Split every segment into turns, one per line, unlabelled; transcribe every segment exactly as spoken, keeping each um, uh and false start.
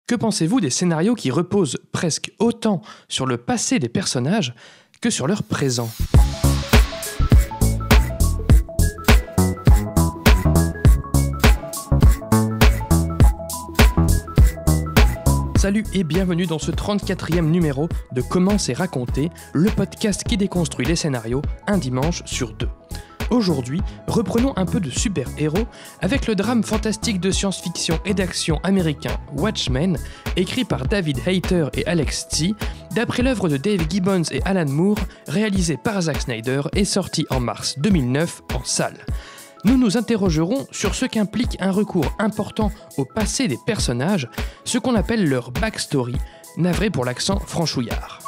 Que pensez-vous des scénarios qui reposent presque autant sur le passé des personnages que sur leur présent ? Salut et bienvenue dans ce trente-quatrième numéro de Comment c'est raconté, le podcast qui déconstruit les scénarios un dimanche sur deux. Aujourd'hui, reprenons un peu de super-héros avec le drame fantastique de science-fiction et d'action américain Watchmen, écrit par David Hayter et Alex Tse, d'après l'œuvre de Dave Gibbons et Alan Moore, réalisé par Zack Snyder et sorti en mars deux mille neuf en salle. Nous nous interrogerons sur ce qu'implique un recours important au passé des personnages, ce qu'on appelle leur backstory, navré pour l'accent franchouillard.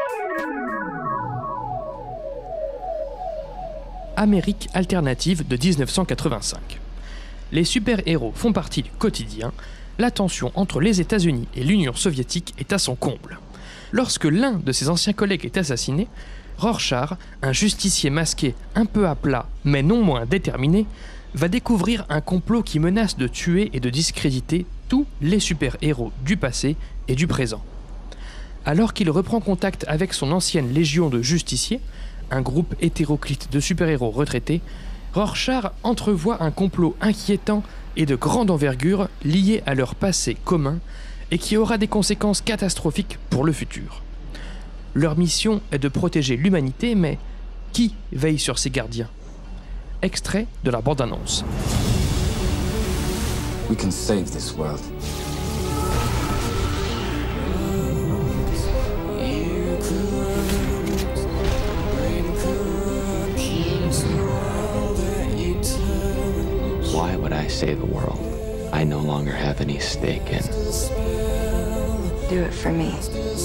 Amérique alternative de dix-neuf cent quatre-vingt-cinq. Les super-héros font partie du quotidien, la tension entre les États-Unis et l'Union soviétique est à son comble. Lorsque l'un de ses anciens collègues est assassiné, Rorschach, un justicier masqué un peu à plat mais non moins déterminé, va découvrir un complot qui menace de tuer et de discréditer tous les super-héros du passé et du présent. Alors qu'il reprend contact avec son ancienne légion de justiciers, un groupe hétéroclite de super-héros retraités, Rorschach entrevoit un complot inquiétant et de grande envergure lié à leur passé commun et qui aura des conséquences catastrophiques pour le futur. Leur mission est de protéger l'humanité, mais qui veille sur ces gardiens ? Extrait de la bande-annonce.
We can save this world.
Why would I save the world I no longer have any stake in?
Do it for me.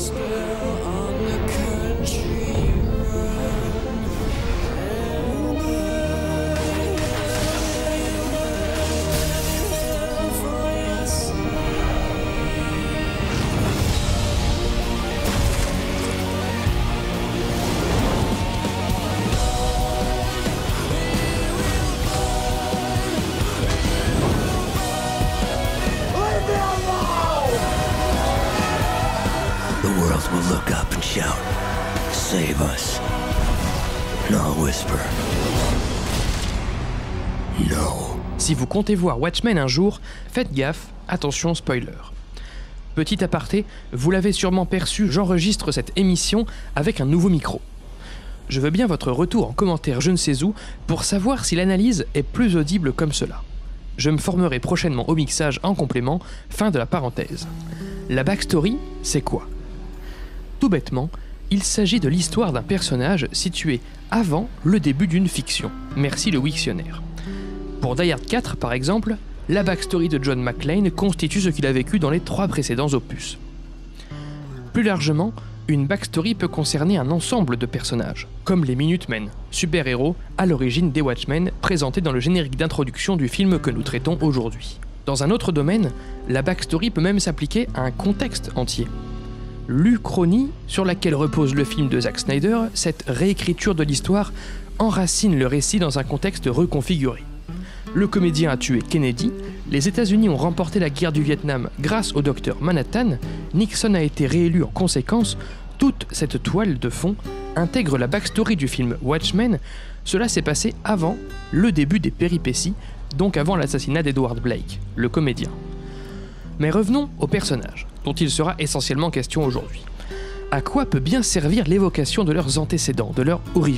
Will look up and shout, "Save us." And I'll whisper, "No."
Si vous comptez voir Watchmen un jour, faites gaffe, attention spoiler. Petit aparté, vous l'avez sûrement perçu, j'enregistre cette émission avec un nouveau micro. Je veux bien votre retour en commentaire je ne sais où pour savoir si l'analyse est plus audible comme cela. Je me formerai prochainement au mixage en complément, fin de la parenthèse. La backstory, c'est quoi ? Tout bêtement, il s'agit de l'histoire d'un personnage situé avant le début d'une fiction. Merci le Wiktionnaire. Pour Die Hard quatre, par exemple, la backstory de John McClane constitue ce qu'il a vécu dans les trois précédents opus. Plus largement, une backstory peut concerner un ensemble de personnages, comme les Minutemen, super-héros à l'origine des Watchmen, présentés dans le générique d'introduction du film que nous traitons aujourd'hui. Dans un autre domaine, la backstory peut même s'appliquer à un contexte entier. L'Uchronie, sur laquelle repose le film de Zack Snyder, cette réécriture de l'histoire enracine le récit dans un contexte reconfiguré. Le comédien a tué Kennedy, les États-Unis ont remporté la guerre du Vietnam grâce au docteur Manhattan, Nixon a été réélu en conséquence, toute cette toile de fond intègre la backstory du film Watchmen, cela s'est passé avant le début des péripéties, donc avant l'assassinat d'Edward Blake, le comédien. Mais revenons aux personnages, dont il sera essentiellement question aujourd'hui. À quoi peut bien servir l'évocation de leurs antécédents, de leur origine ?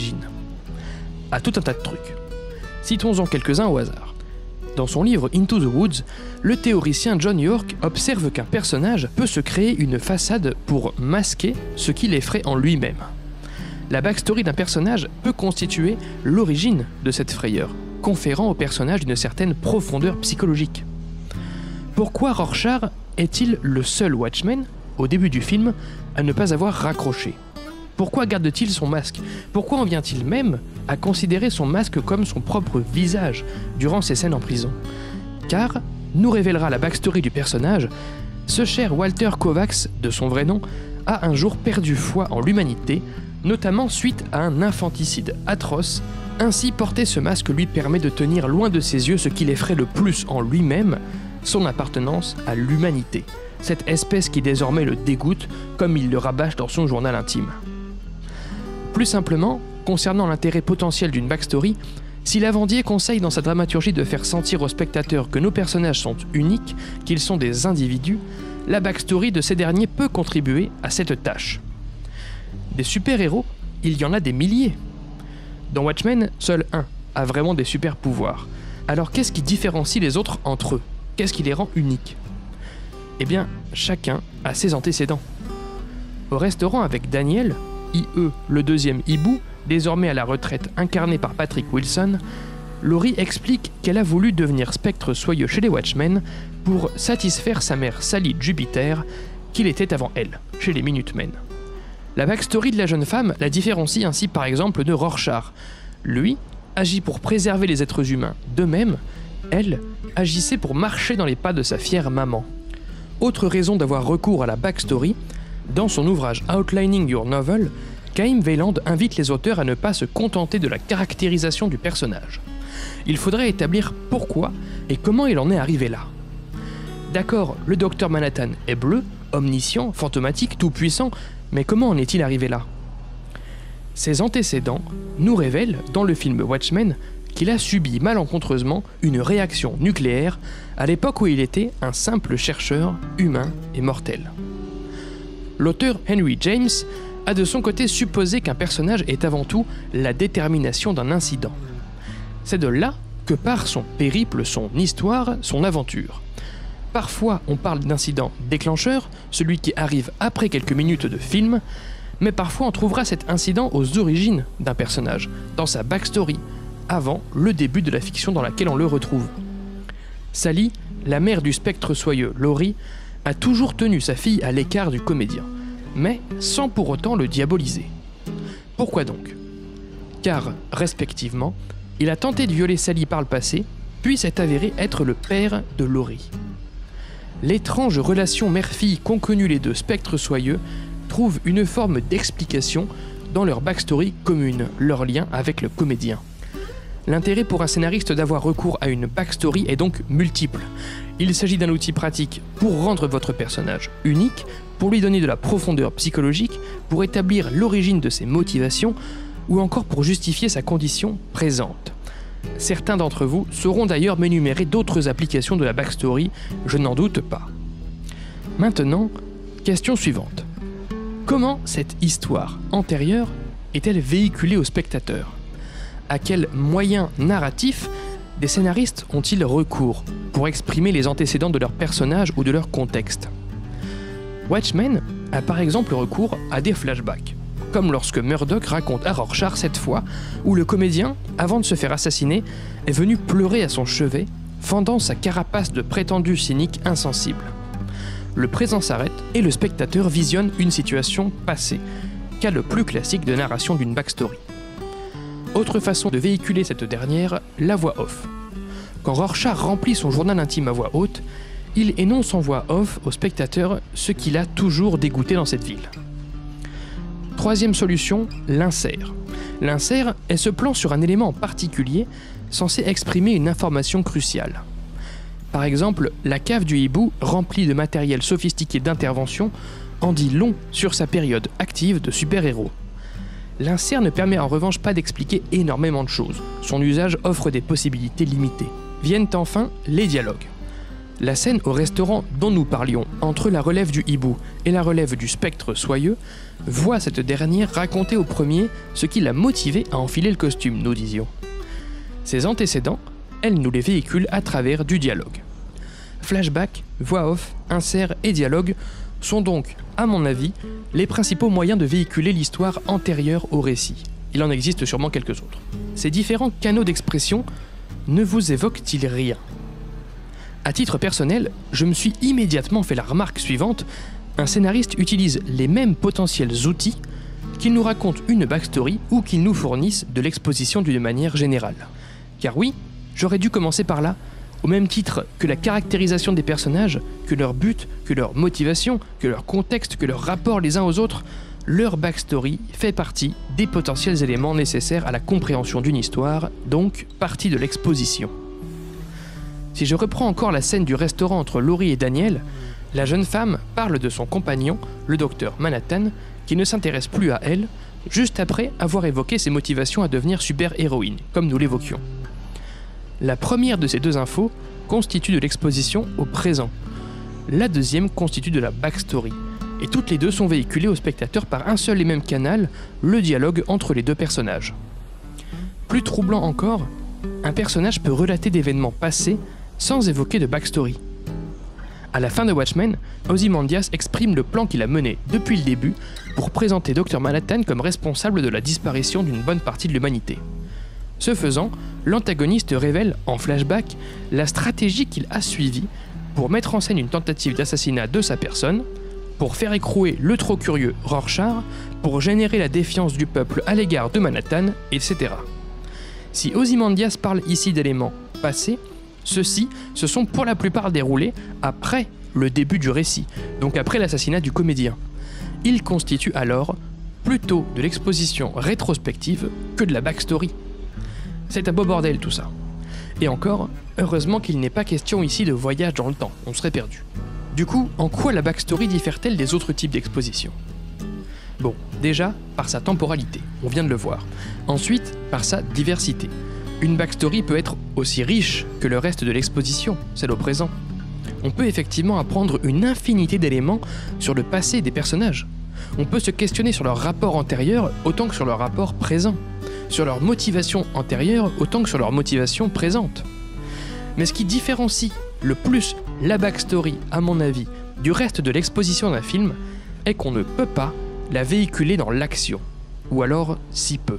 À tout un tas de trucs. Citons-en quelques-uns au hasard. Dans son livre Into the Woods, le théoricien John York observe qu'un personnage peut se créer une façade pour masquer ce qui l'effraie en lui-même. La backstory d'un personnage peut constituer l'origine de cette frayeur, conférant au personnage une certaine profondeur psychologique. Pourquoi Rorschach est-il le seul Watchman, au début du film, à ne pas avoir raccroché ? Pourquoi garde-t-il son masque ? Pourquoi en vient-il même à considérer son masque comme son propre visage durant ses scènes en prison ? Car, nous révélera la backstory du personnage, ce cher Walter Kovacs, de son vrai nom, a un jour perdu foi en l'humanité, notamment suite à un infanticide atroce. Ainsi, porter ce masque lui permet de tenir loin de ses yeux ce qui l'effraie le plus en lui-même, son appartenance à l'humanité, cette espèce qui désormais le dégoûte, comme il le rabâche dans son journal intime. Plus simplement, concernant l'intérêt potentiel d'une backstory, si Lavandier conseille dans sa dramaturgie de faire sentir aux spectateurs que nos personnages sont uniques, qu'ils sont des individus, la backstory de ces derniers peut contribuer à cette tâche. Des super-héros, il y en a des milliers. Dans Watchmen, seul un a vraiment des super-pouvoirs. Alors qu'est-ce qui différencie les autres entre eux? Qu'est-ce qui les rend uniques? Eh bien, chacun a ses antécédents. Au restaurant avec Daniel, I E, le deuxième hibou, désormais à la retraite incarné par Patrick Wilson, Laurie explique qu'elle a voulu devenir spectre soyeux chez les Watchmen pour satisfaire sa mère Sally Jupiter, qu'il était avant elle, chez les Minutemen. La backstory de la jeune femme la différencie ainsi par exemple de Rorschach. Lui agit pour préserver les êtres humains, de même, elle agissait pour marcher dans les pas de sa fière maman. Autre raison d'avoir recours à la backstory, dans son ouvrage Outlining Your Novel, Chaim Wieland invite les auteurs à ne pas se contenter de la caractérisation du personnage. Il faudrait établir pourquoi et comment il en est arrivé là. D'accord, le docteur Manhattan est bleu, omniscient, fantomatique, tout-puissant, mais comment en est-il arrivé là? Ses antécédents nous révèlent, dans le film Watchmen, qu'il a subi malencontreusement une réaction nucléaire à l'époque où il était un simple chercheur humain et mortel. L'auteur Henry James a de son côté supposé qu'un personnage est avant tout la détermination d'un incident. C'est de là que part son périple, son histoire, son aventure. Parfois on parle d'incident déclencheur, celui qui arrive après quelques minutes de film, mais parfois on trouvera cet incident aux origines d'un personnage, dans sa backstory, avant le début de la fiction dans laquelle on le retrouve. Sally, la mère du spectre soyeux Laurie, a toujours tenu sa fille à l'écart du comédien, mais sans pour autant le diaboliser. Pourquoi donc? Car, respectivement, il a tenté de violer Sally par le passé, puis s'est avéré être le père de Laurie. L'étrange relation mère-fille qu'ont connue les deux spectres soyeux trouve une forme d'explication dans leur backstory commune, leur lien avec le comédien. L'intérêt pour un scénariste d'avoir recours à une backstory est donc multiple. Il s'agit d'un outil pratique pour rendre votre personnage unique, pour lui donner de la profondeur psychologique, pour établir l'origine de ses motivations, ou encore pour justifier sa condition présente. Certains d'entre vous sauront d'ailleurs m'énumérer d'autres applications de la backstory, je n'en doute pas. Maintenant, question suivante. Comment cette histoire antérieure est-elle véhiculée au spectateur? À quels moyens narratifs des scénaristes ont-ils recours pour exprimer les antécédents de leurs personnages ou de leur contexte? Watchmen a par exemple recours à des flashbacks, comme lorsque Murdoch raconte à Rorschach cette fois où le comédien, avant de se faire assassiner, est venu pleurer à son chevet, fendant sa carapace de prétendu cynique insensible. Le présent s'arrête et le spectateur visionne une situation passée, cas le plus classique de narration d'une backstory. Autre façon de véhiculer cette dernière, la voix off. Quand Rorschach remplit son journal intime à voix haute, il énonce en voix off au spectateur ce qui l'a toujours dégoûté dans cette ville. Troisième solution, l'insert. L'insert est ce plan sur un élément en particulier censé exprimer une information cruciale. Par exemple, la cave du hibou, remplie de matériel sophistiqué d'intervention, en dit long sur sa période active de super-héros. L'insert ne permet en revanche pas d'expliquer énormément de choses. Son usage offre des possibilités limitées. Viennent enfin les dialogues. La scène au restaurant dont nous parlions, entre la relève du hibou et la relève du spectre soyeux, voit cette dernière raconter au premier ce qui l'a motivé à enfiler le costume, nous disions. Ses antécédents, elle nous les véhicule à travers du dialogue. Flashback, voix off, insert et dialogue sont donc, à mon avis, les principaux moyens de véhiculer l'histoire antérieure au récit. Il en existe sûrement quelques autres. Ces différents canaux d'expression ne vous évoquent-ils rien? À titre personnel, je me suis immédiatement fait la remarque suivante: un scénariste utilise les mêmes potentiels outils qu'il nous raconte une backstory ou qu'il nous fournisse de l'exposition d'une manière générale. Car oui, j'aurais dû commencer par là, au même titre que la caractérisation des personnages, que leur but, que leur motivation, que leur contexte, que leur rapport les uns aux autres, leur backstory fait partie des potentiels éléments nécessaires à la compréhension d'une histoire, donc partie de l'exposition. Si je reprends encore la scène du restaurant entre Laurie et Daniel, La jeune femme parle de son compagnon, le docteur Manhattan, qui ne s'intéresse plus à elle, juste après avoir évoqué ses motivations à devenir super-héroïne, comme nous l'évoquions. La première de ces deux infos constitue de l'exposition au présent. La deuxième constitue de la backstory. Et toutes les deux sont véhiculées au spectateur par un seul et même canal, le dialogue entre les deux personnages. Plus troublant encore, un personnage peut relater d'événements passés sans évoquer de backstory. À la fin de Watchmen, Ozymandias exprime le plan qu'il a mené depuis le début pour présenter docteur Manhattan comme responsable de la disparition d'une bonne partie de l'humanité. Ce faisant, l'antagoniste révèle, en flashback, la stratégie qu'il a suivie pour mettre en scène une tentative d'assassinat de sa personne, pour faire écrouer le trop curieux Rorschach, pour générer la défiance du peuple à l'égard de Manhattan, et cetera. Si Ozymandias parle ici d'éléments passés, ceux-ci se sont pour la plupart déroulés après le début du récit, donc après l'assassinat du comédien. Ils constituent alors plutôt de l'exposition rétrospective que de la backstory. C'est un beau bordel tout ça. Et encore, heureusement qu'il n'est pas question ici de voyage dans le temps, on serait perdu. Du coup, en quoi la backstory diffère-t-elle des autres types d'exposition ? Bon, déjà, par sa temporalité, on vient de le voir. Ensuite, par sa diversité. Une backstory peut être aussi riche que le reste de l'exposition, celle au présent. On peut effectivement apprendre une infinité d'éléments sur le passé des personnages. On peut se questionner sur leur rapport antérieur autant que sur leur rapport présent, sur leur motivation antérieure autant que sur leur motivation présente. Mais ce qui différencie le plus la backstory, à mon avis, du reste de l'exposition d'un film, est qu'on ne peut pas la véhiculer dans l'action, ou alors si peu.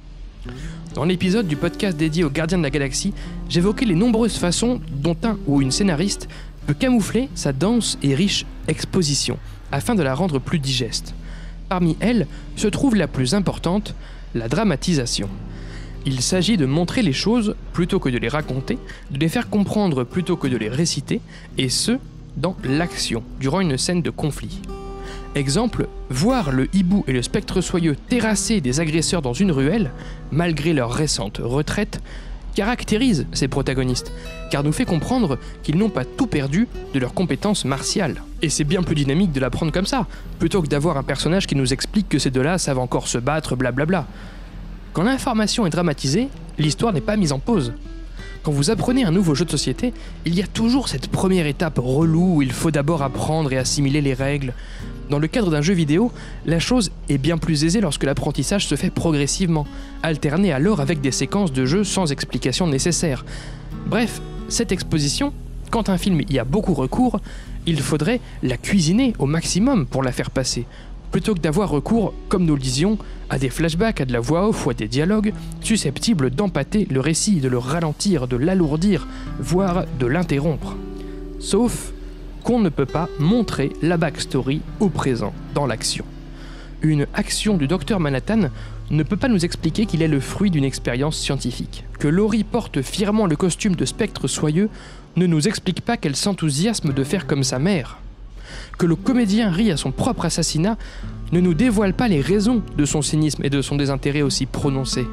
Dans l'épisode du podcast dédié aux Gardiens de la Galaxie, j'évoquais les nombreuses façons dont un ou une scénariste peut camoufler sa dense et riche exposition, afin de la rendre plus digeste. Parmi elles se trouve la plus importante, la dramatisation. Il s'agit de montrer les choses plutôt que de les raconter, de les faire comprendre plutôt que de les réciter, et ce, dans l'action, durant une scène de conflit. Exemple, voir le hibou et le spectre soyeux terrasser des agresseurs dans une ruelle, malgré leur récente retraite, caractérise ces protagonistes, car nous fait comprendre qu'ils n'ont pas tout perdu de leurs compétences martiales. Et c'est bien plus dynamique de l'apprendre comme ça, plutôt que d'avoir un personnage qui nous explique que ces deux-là savent encore se battre, blablabla. Quand l'information est dramatisée, l'histoire n'est pas mise en pause. Quand vous apprenez un nouveau jeu de société, il y a toujours cette première étape relou où il faut d'abord apprendre et assimiler les règles. Dans le cadre d'un jeu vidéo, la chose est bien plus aisée lorsque l'apprentissage se fait progressivement, alterné alors avec des séquences de jeu sans explication nécessaire. Bref, cette exposition, quand un film y a beaucoup recours, il faudrait la cuisiner au maximum pour la faire passer, plutôt que d'avoir recours, comme nous le disions, à des flashbacks, à de la voix off ou à des dialogues susceptibles d'empâter le récit, de le ralentir, de l'alourdir, voire de l'interrompre. Sauf qu'on ne peut pas montrer la backstory au présent, dans l'action. Une action du docteur Manhattan ne peut pas nous expliquer qu'il est le fruit d'une expérience scientifique. Que Laurie porte fièrement le costume de spectre soyeux ne nous explique pas qu'elle s'enthousiasme de faire comme sa mère. Que le comédien rit à son propre assassinat ne nous dévoile pas les raisons de son cynisme et de son désintérêt aussi prononcé.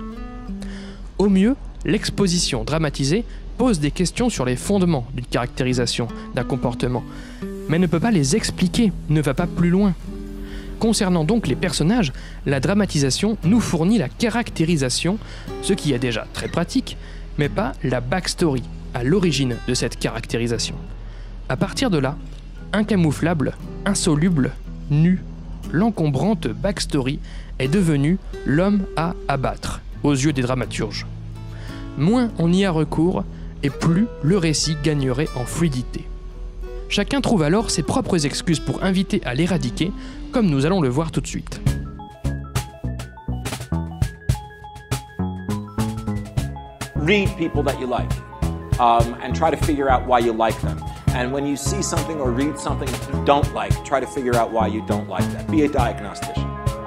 Au mieux, l'exposition dramatisée pose des questions sur les fondements d'une caractérisation, d'un comportement, mais ne peut pas les expliquer, ne va pas plus loin. Concernant donc les personnages, la dramatisation nous fournit la caractérisation, ce qui est déjà très pratique, mais pas la backstory, à l'origine de cette caractérisation. À partir de là, incamouflable, insoluble, nu, l'encombrante backstory est devenue l'homme à abattre, aux yeux des dramaturges. Moins on y a recours, et plus le récit gagnerait en fluidité. Chacun trouve alors ses propres excuses pour inviter à l'éradiquer, comme nous allons le voir tout de suite.
Read people that you like, um, and try to figure out why you like them. And when you see something or read something you don't like, try to figure out why you don't like that. Be a diagnostician.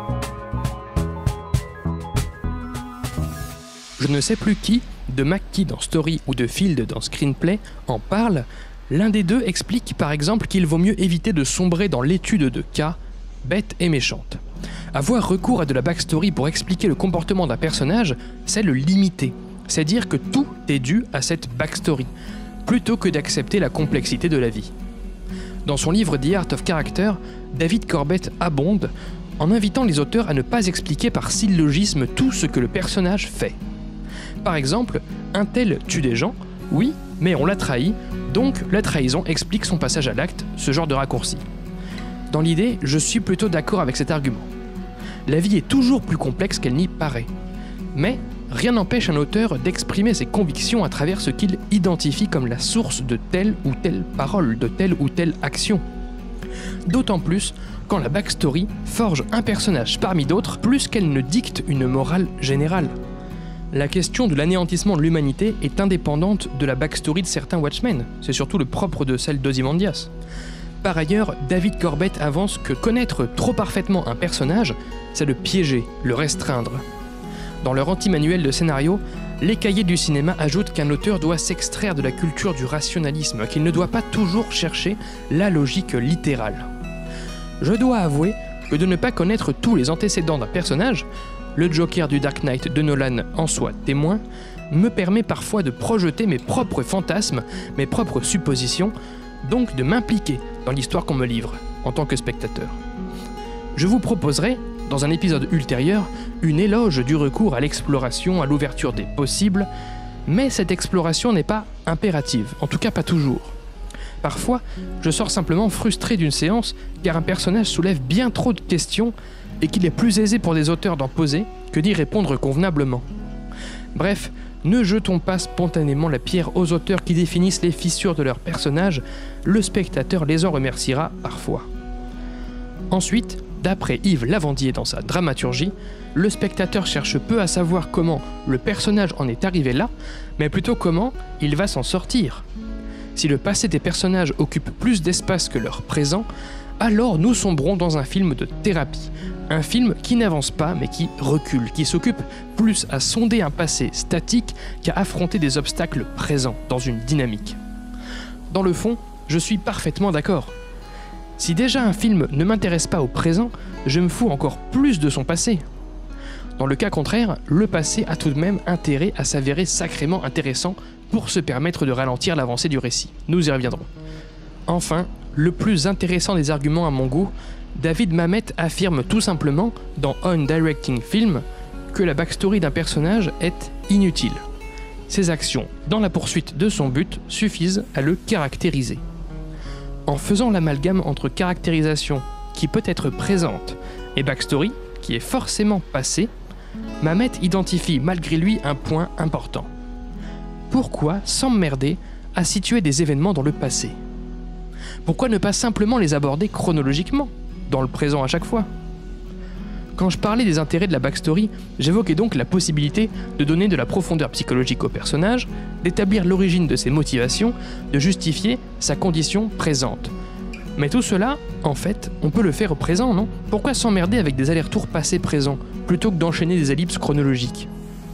Je ne sais plus qui, de McKee dans Story ou de Field dans Screenplay, en parle. L'un des deux explique par exemple qu'il vaut mieux éviter de sombrer dans l'étude de cas, bête et méchante. Avoir recours à de la backstory pour expliquer le comportement d'un personnage, c'est le limiter. C'est dire que tout est dû à cette backstory, plutôt que d'accepter la complexité de la vie. Dans son livre The Art of Character, David Corbett abonde en invitant les auteurs à ne pas expliquer par syllogisme tout ce que le personnage fait. Par exemple, un tel tue des gens, oui, mais on l'a trahi, donc la trahison explique son passage à l'acte, ce genre de raccourci. Dans l'idée, je suis plutôt d'accord avec cet argument. La vie est toujours plus complexe qu'elle n'y paraît. Mais rien n'empêche un auteur d'exprimer ses convictions à travers ce qu'il identifie comme la source de telle ou telle parole, de telle ou telle action. D'autant plus quand la backstory forge un personnage parmi d'autres plus qu'elle ne dicte une morale générale. La question de l'anéantissement de l'humanité est indépendante de la backstory de certains Watchmen, c'est surtout le propre de celle d'Ozymandias. Par ailleurs, David Corbett avance que connaître trop parfaitement un personnage, c'est le piéger, le restreindre. Dans leur anti-manuel de scénario, les cahiers du cinéma ajoutent qu'un auteur doit s'extraire de la culture du rationalisme, qu'il ne doit pas toujours chercher la logique littérale. Je dois avouer que de ne pas connaître tous les antécédents d'un personnage, le Joker du Dark Knight de Nolan en soit témoin, me permet parfois de projeter mes propres fantasmes, mes propres suppositions, donc de m'impliquer dans l'histoire qu'on me livre, en tant que spectateur. Je vous proposerai, dans un épisode ultérieur, une éloge du recours à l'exploration, à l'ouverture des possibles, mais cette exploration n'est pas impérative, en tout cas pas toujours. Parfois, je sors simplement frustré d'une séance car un personnage soulève bien trop de questions et qu'il est plus aisé pour des auteurs d'en poser que d'y répondre convenablement. Bref, ne jetons pas spontanément la pierre aux auteurs qui définissent les fissures de leurs personnages, le spectateur les en remerciera parfois. Ensuite, d'après Yves Lavandier dans sa dramaturgie, le spectateur cherche peu à savoir comment le personnage en est arrivé là, mais plutôt comment il va s'en sortir. Si le passé des personnages occupe plus d'espace que leur présent, alors nous sombrons dans un film de thérapie, un film qui n'avance pas mais qui recule, qui s'occupe plus à sonder un passé statique qu'à affronter des obstacles présents dans une dynamique. Dans le fond, je suis parfaitement d'accord. Si déjà un film ne m'intéresse pas au présent, je me fous encore plus de son passé. Dans le cas contraire, le passé a tout de même intérêt à s'avérer sacrément intéressant pour se permettre de ralentir l'avancée du récit. Nous y reviendrons. Enfin, le plus intéressant des arguments à mon goût, David Mamet affirme tout simplement, dans On Directing Film, que la backstory d'un personnage est inutile. Ses actions, dans la poursuite de son but, suffisent à le caractériser. En faisant l'amalgame entre caractérisation, qui peut être présente, et backstory, qui est forcément passée, Mamet identifie malgré lui un point important. Pourquoi s'emmerder à situer des événements dans le passé ? Pourquoi ne pas simplement les aborder chronologiquement, dans le présent à chaque fois ? Quand je parlais des intérêts de la backstory, j'évoquais donc la possibilité de donner de la profondeur psychologique au personnage, d'établir l'origine de ses motivations, de justifier sa condition présente. Mais tout cela, en fait, on peut le faire au présent, non ? Pourquoi s'emmerder avec des allers-retours passé-présent, plutôt que d'enchaîner des ellipses chronologiques ?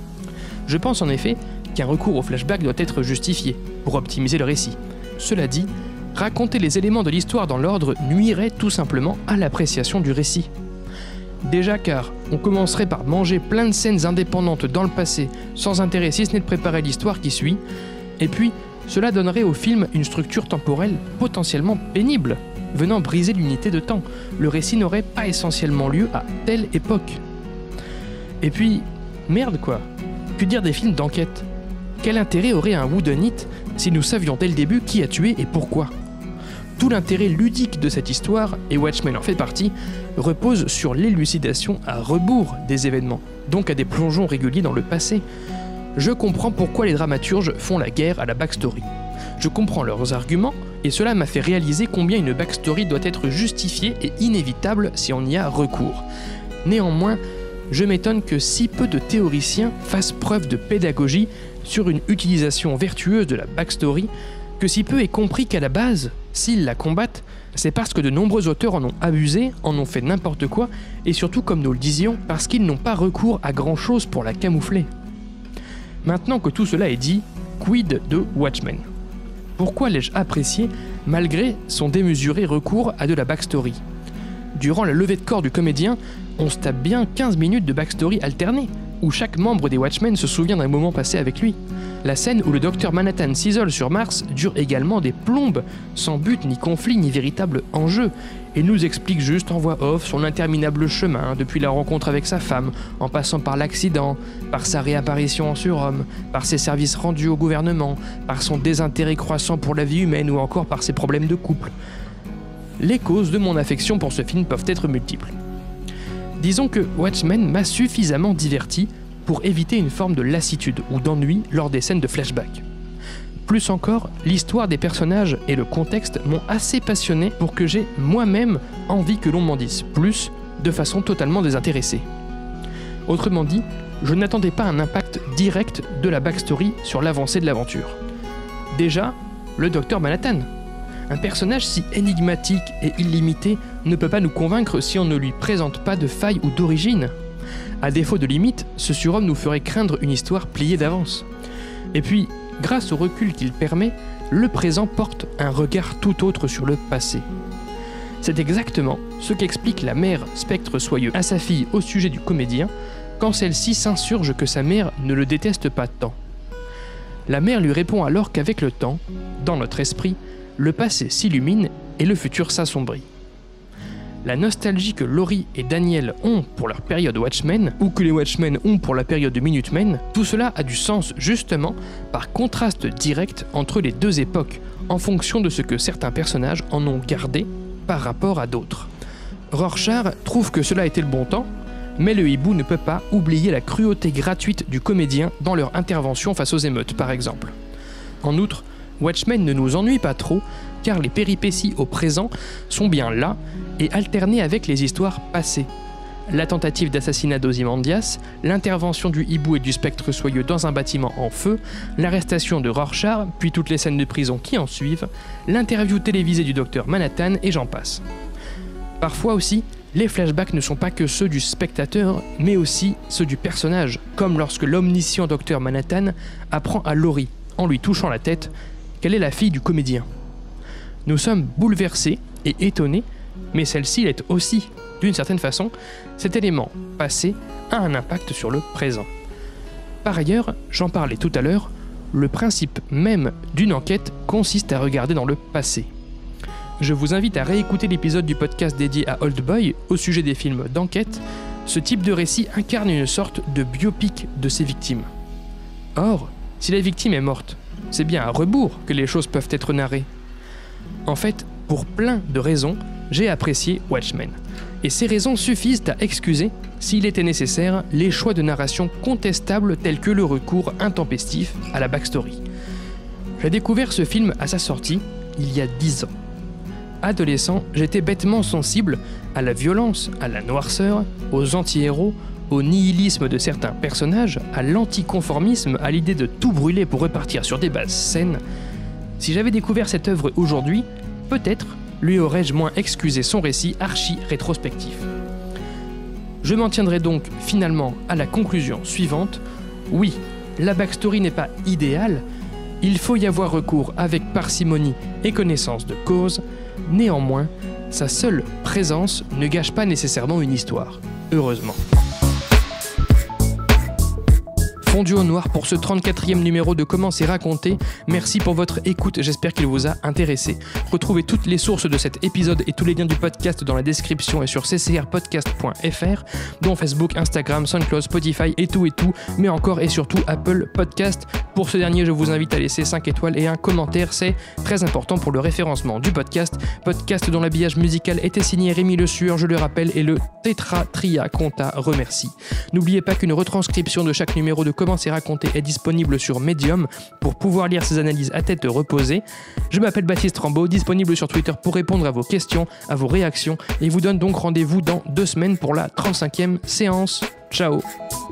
Je pense en effet qu'un recours au flashback doit être justifié, pour optimiser le récit. Cela dit, raconter les éléments de l'histoire dans l'ordre nuirait tout simplement à l'appréciation du récit. Déjà car on commencerait par manger plein de scènes indépendantes dans le passé, sans intérêt si ce n'est de préparer l'histoire qui suit, et puis cela donnerait au film une structure temporelle potentiellement pénible, venant briser l'unité de temps. Le récit n'aurait pas essentiellement lieu à telle époque. Et puis, merde quoi, que dire des films d'enquête ? Quel intérêt aurait un whodunit si nous savions dès le début qui a tué et pourquoi ? Tout l'intérêt ludique de cette histoire, et Watchmen en fait partie, repose sur l'élucidation à rebours des événements, donc à des plongeons réguliers dans le passé. Je comprends pourquoi les dramaturges font la guerre à la backstory. Je comprends leurs arguments, et cela m'a fait réaliser combien une backstory doit être justifiée et inévitable si on y a recours. Néanmoins, je m'étonne que si peu de théoriciens fassent preuve de pédagogie sur une utilisation vertueuse de la backstory, que si peu est compris qu'à la base, s'ils la combattent, c'est parce que de nombreux auteurs en ont abusé, en ont fait n'importe quoi, et surtout, comme nous le disions, parce qu'ils n'ont pas recours à grand chose pour la camoufler. Maintenant que tout cela est dit, quid de Watchmen ? Pourquoi l'ai-je apprécié malgré son démesuré recours à de la backstory ? Durant la levée de corps du comédien, on se tape bien quinze minutes de backstory alternée, où chaque membre des Watchmen se souvient d'un moment passé avec lui. La scène où le docteur Manhattan s'isole sur Mars dure également des plombes, sans but ni conflit ni véritable enjeu, et nous explique juste en voix off son interminable chemin depuis la rencontre avec sa femme, en passant par l'accident, par sa réapparition en surhomme, par ses services rendus au gouvernement, par son désintérêt croissant pour la vie humaine ou encore par ses problèmes de couple. Les causes de mon affection pour ce film peuvent être multiples. Disons que Watchmen m'a suffisamment diverti pour éviter une forme de lassitude ou d'ennui lors des scènes de flashback. Plus encore, l'histoire des personnages et le contexte m'ont assez passionné pour que j'ai moi-même envie que l'on m'en dise plus de façon totalement désintéressée. Autrement dit, je n'attendais pas un impact direct de la backstory sur l'avancée de l'aventure. Déjà, le docteur Manhattan. Un personnage si énigmatique et illimité ne peut pas nous convaincre si on ne lui présente pas de faille ou d'origine. À défaut de limite, ce surhomme nous ferait craindre une histoire pliée d'avance. Et puis, grâce au recul qu'il permet, le présent porte un regard tout autre sur le passé. C'est exactement ce qu'explique la mère Spectre Soyeux à sa fille au sujet du comédien, quand celle-ci s'insurge que sa mère ne le déteste pas tant. La mère lui répond alors qu'avec le temps, dans notre esprit, le passé s'illumine et le futur s'assombrit. La nostalgie que Laurie et Daniel ont pour leur période Watchmen, ou que les Watchmen ont pour la période Minutemen, tout cela a du sens justement par contraste direct entre les deux époques, en fonction de ce que certains personnages en ont gardé par rapport à d'autres. Rorschach trouve que cela était le bon temps, mais le hibou ne peut pas oublier la cruauté gratuite du comédien dans leur intervention face aux émeutes par exemple. En outre, Watchmen ne nous ennuie pas trop, car les péripéties au présent sont bien là et alternées avec les histoires passées. La tentative d'assassinat d'Ozymandias, l'intervention du hibou et du spectre soyeux dans un bâtiment en feu, l'arrestation de Rorschach, puis toutes les scènes de prison qui en suivent, l'interview télévisée du docteur Manhattan et j'en passe. Parfois aussi, les flashbacks ne sont pas que ceux du spectateur, mais aussi ceux du personnage, comme lorsque l'omniscient docteur Manhattan apprend à Laurie, en lui touchant la tête, qu'elle est la fille du comédien. Nous sommes bouleversés et étonnés, mais celle-ci l'est aussi, d'une certaine façon, cet élément passé a un impact sur le présent. Par ailleurs, j'en parlais tout à l'heure, le principe même d'une enquête consiste à regarder dans le passé. Je vous invite à réécouter l'épisode du podcast dédié à Old Boy au sujet des films d'enquête. Ce type de récit incarne une sorte de biopic de ses victimes. Or, si la victime est morte, c'est bien à rebours que les choses peuvent être narrées. En fait, pour plein de raisons, j'ai apprécié Watchmen. Et ces raisons suffisent à excuser, s'il était nécessaire, les choix de narration contestables tels que le recours intempestif à la backstory. J'ai découvert ce film à sa sortie, il y a dix ans. Adolescent, j'étais bêtement sensible à la violence, à la noirceur, aux anti-héros, au nihilisme de certains personnages, à l'anticonformisme, à l'idée de tout brûler pour repartir sur des bases saines. Si j'avais découvert cette œuvre aujourd'hui, peut-être lui aurais-je moins excusé son récit archi-rétrospectif. Je m'en tiendrai donc finalement à la conclusion suivante. Oui, la backstory n'est pas idéale, il faut y avoir recours avec parcimonie et connaissance de cause, néanmoins, sa seule présence ne gâche pas nécessairement une histoire, heureusement. Fondu au noir pour ce trente-quatrième numéro de Comment c'est raconté. Merci pour votre écoute, j'espère qu'il vous a intéressé. Retrouvez toutes les sources de cet épisode et tous les liens du podcast dans la description et sur c c r podcast point f r, dont Facebook, Instagram, SoundCloud, Spotify et tout et tout, mais encore et surtout Apple Podcast. Pour ce dernier, je vous invite à laisser cinq étoiles et un commentaire, c'est très important pour le référencement du podcast. Podcast dont l'habillage musical était signé Rémi Le Sueur, je le rappelle, et le Tetra Tria Conta remercie. N'oubliez pas qu'une retranscription de chaque numéro de Comment c'est raconté est disponible sur Medium pour pouvoir lire ces analyses à tête reposée. Je m'appelle Baptiste Rambaud, disponible sur Twitter pour répondre à vos questions, à vos réactions, et vous donne donc rendez-vous dans deux semaines pour la trente-cinquième séance. Ciao.